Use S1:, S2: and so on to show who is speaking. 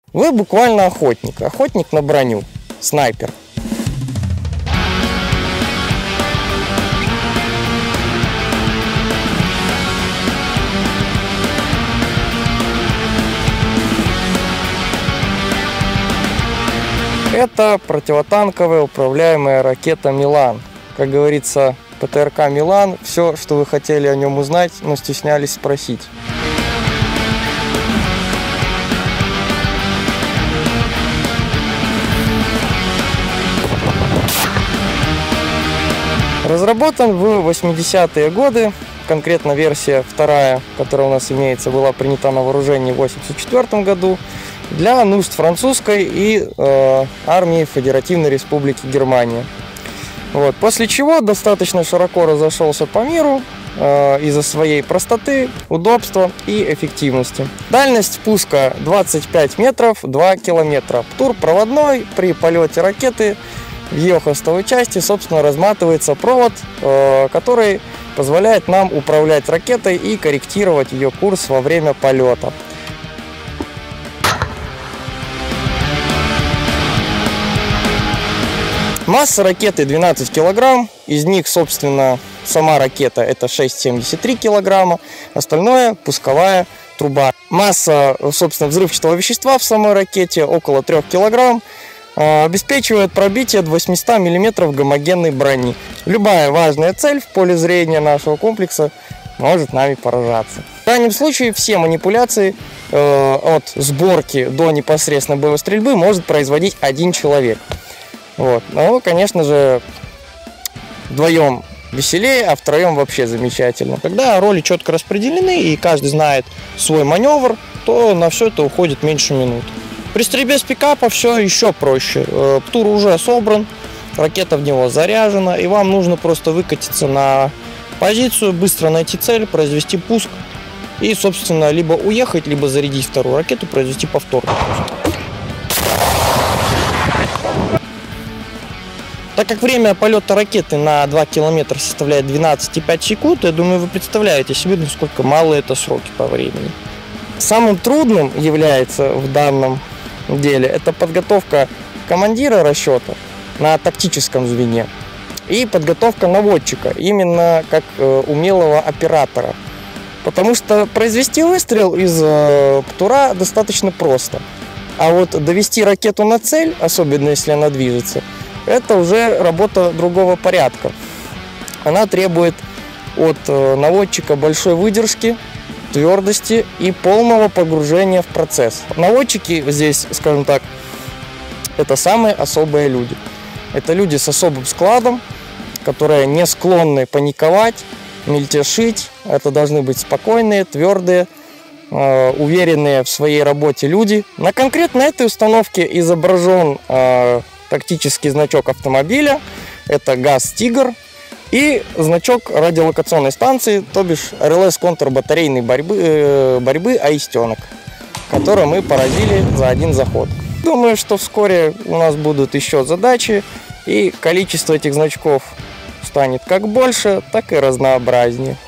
S1: Вы буквально охотник, охотник на броню, снайпер. Это противотанковая управляемая ракета «Милан». Как говорится, ПТРК «Милан» – все, что вы хотели о нем узнать, но стеснялись спросить. Разработан в 80-е годы, конкретно версия 2, которая у нас имеется, была принята на вооружение в 1984 году для нужд французской и армии Федеративной Республики Германия. Вот. После чего достаточно широко разошелся по миру из-за своей простоты, удобства и эффективности. Дальность пуска 25 метров, 2 километра. ПТУР проводной, при полете ракеты в ее хвостовой части, собственно, разматывается провод, который позволяет нам управлять ракетой и корректировать ее курс во время полета. Масса ракеты 12 килограмм, из них, собственно, сама ракета это 6,73 килограмма, остальное пусковая труба. Масса, собственно, взрывчатого вещества в самой ракете около 3 килограмм, обеспечивает пробитие до 800 мм гомогенной брони. Любая важная цель в поле зрения нашего комплекса может нами поражаться. В крайнем случае все манипуляции от сборки до непосредственно боевой стрельбы может производить один человек. Вот. Но, конечно же, вдвоем веселее, а втроем вообще замечательно. Когда роли четко распределены и каждый знает свой маневр, то на все это уходит меньше минут. При стрельбе с пикапа все еще проще. ПТУР уже собран, ракета в него заряжена, и вам нужно просто выкатиться на позицию, быстро найти цель, произвести пуск и, собственно, либо уехать, либо зарядить вторую ракету, произвести повторный пуск. Так как время полета ракеты на 2 километра составляет 12,5 секунд, я думаю, вы представляете себе, насколько мало это сроки по времени. Самым трудным является в данном деле это подготовка командира расчета на тактическом звене и подготовка наводчика, именно как умелого оператора. Потому что произвести выстрел из ПТУРа достаточно просто. А вот довести ракету на цель, особенно если она движется, это уже работа другого порядка. Она требует от наводчика большой выдержки, твердости и полного погружения в процесс. Наводчики здесь, скажем так, это самые особые люди. Это люди с особым складом, которые не склонны паниковать, мельтешить. Это должны быть спокойные, твердые, уверенные в своей работе люди. На конкретно этой установке изображен тактический значок автомобиля, это ГАЗ «Тигр», и значок радиолокационной станции, то бишь РЛС контрбатарейной борьбы «Аистенок», который мы поразили за один заход. Думаю, что вскоре у нас будут еще задачи, и количество этих значков станет как больше, так и разнообразнее.